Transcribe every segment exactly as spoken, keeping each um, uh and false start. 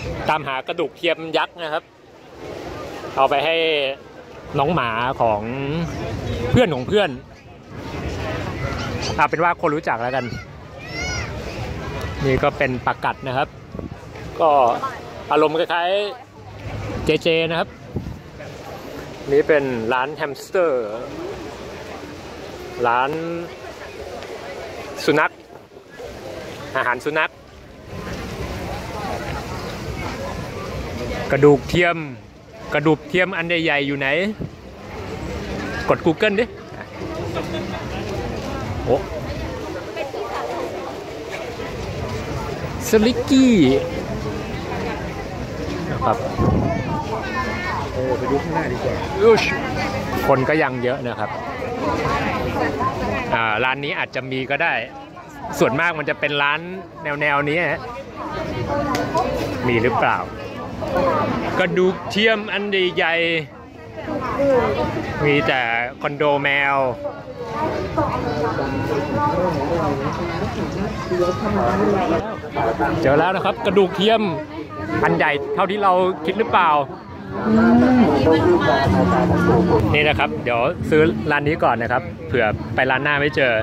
ตามหากระดูกเทียมยักษ์นะครับเอาไปให้น้องหมาของเพื่อนของเพื่อนเอาเป็นว่าคนรู้จักแล้วกันนี่ก็เป็นปลากัดนะครับก็อารมณ์คล้ายๆเจเจนะครับนี่เป็นร้านแฮมสเตอร์ร้านสุนัขอาหารสุนัขกระดูกเทียมกระดูกเทียมอันใหญ่ๆอยู่ไหนกด Google ดิโอ้สลิกกี้นะครับเออไปดูข้างหน้าดีกว่าคนก็ยังเยอะนะครับอ่าร้านนี้อาจจะมีก็ได้ส่วนมากมันจะเป็นร้านแนวแนวนี้ฮะมีหรือเปล่ากระดูกเทียมอันใหญ่มีแต่คอนโดแมวเจอแล้วนะครับกระดูกเทียมอันใหญ่เท่าที่เราคิดหรือเปล่านี่นะครับเดี๋ยวซื้อร้านนี้ก่อนนะครับเผื่อไปร้านหน้าไม่เจอ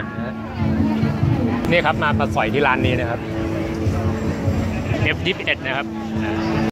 นี่ครับมาปลาสอยที่ร้านนี้นะครับ เอฟ ยี่สิบเอ็ด นะครับ